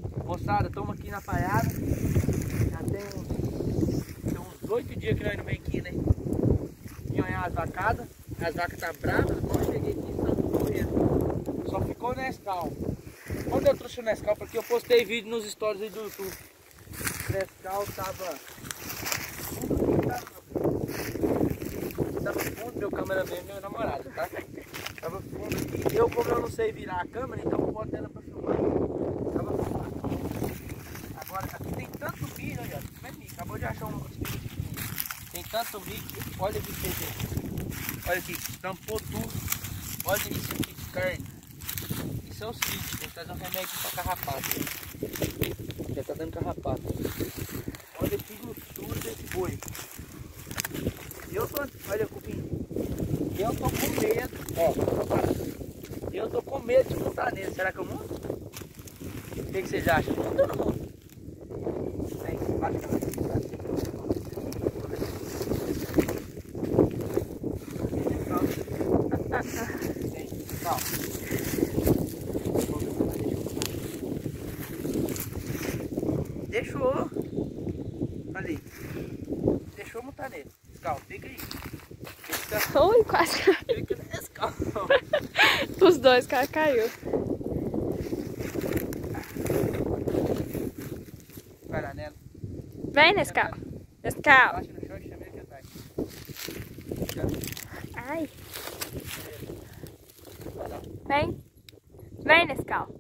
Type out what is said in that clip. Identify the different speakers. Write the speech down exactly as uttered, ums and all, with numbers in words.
Speaker 1: Moçada, estamos aqui na paiada. Já tem uns, tem uns oito dias que nós não vem aqui, né? Vim olhar as vacadas. As vacas tá bravas. Quando eu cheguei aqui, estão tudo morrendo. Só ficou o Nescau. Quando eu trouxe o Nescau, porque eu postei vídeo nos stories aí do YouTube. O Nescau tava... Tava fundo, meu cameraman é meu namorado, tá? Tava fundo aqui. Eu, como eu não sei virar a câmera, então eu boto ela pra filmar. Tava fundo. Agora, aqui tem tanto milho, olha. Acabou de achar um... Tem tanto milho. Olha aqui, gente. Olha aqui, tampou tudo. Olha isso aqui de carne. Isso é o sítio. Tem que fazer um remédio pra carrapato. Já tá dando carrapato. Olha tudo tudo desse boi. Eu tô, olha, cupim, eu tô com medo, ó, eu tô com medo de montar nele. Será que eu monto? O que, que vocês acham? Monta ou não monta? Vem, bate a cabeça. Calma. Deixou. Ali. Deixou montar nele. Calma, fica aí. Fica...
Speaker 2: Ui, quase caiu.
Speaker 1: Fica nesse calma.
Speaker 2: Os dois, cara, caiu.
Speaker 1: Vai lá nela.
Speaker 2: Vem, Nescau. Nescau.
Speaker 1: Baixa no chão e chama ele que vai.
Speaker 2: Ai. Vem. Vem, Nescau.